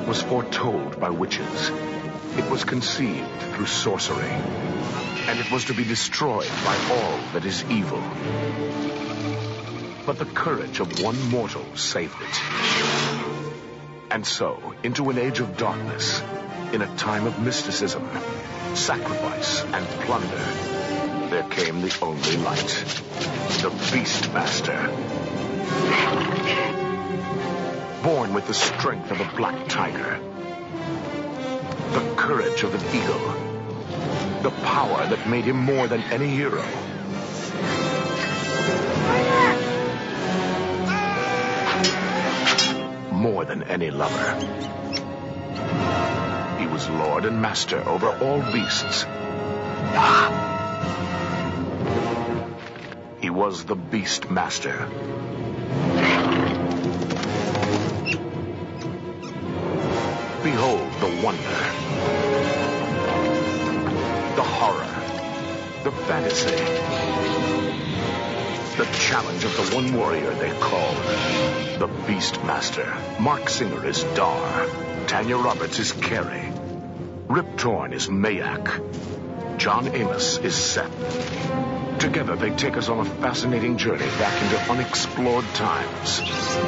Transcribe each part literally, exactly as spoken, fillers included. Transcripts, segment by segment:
was foretold by witches. It was conceived through sorcery. And it was to be destroyed by all that is evil. But the courage of one mortal saved it. And so, into an age of darkness, in a time of mysticism, sacrifice, and plunder, there came the only light, the Beastmaster. Born with the strength of a black tiger, the courage of an eagle, the power that made him more than any hero. More than any lover. He was lord and master over all beasts. He was the Beastmaster. Behold the wonder, the horror, the fantasy, the challenge of the one warrior they called the Beastmaster. Mark Singer is Dar. Tanya Roberts is Carrie. Rip Torn is Mayak. John Amos is Seth. Together they take us on a fascinating journey back into unexplored times.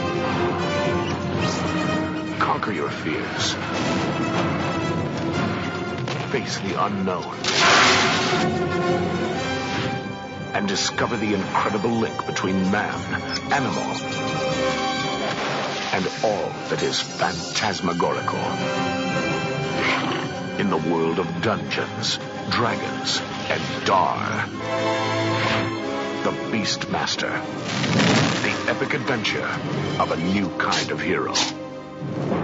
Conquer your fears. Face the unknown. And discover the incredible link between man, animal, and all that is phantasmagorical. In the world of Dungeons, Dragons, and Dar. The Beastmaster. The epic adventure of a new kind of hero.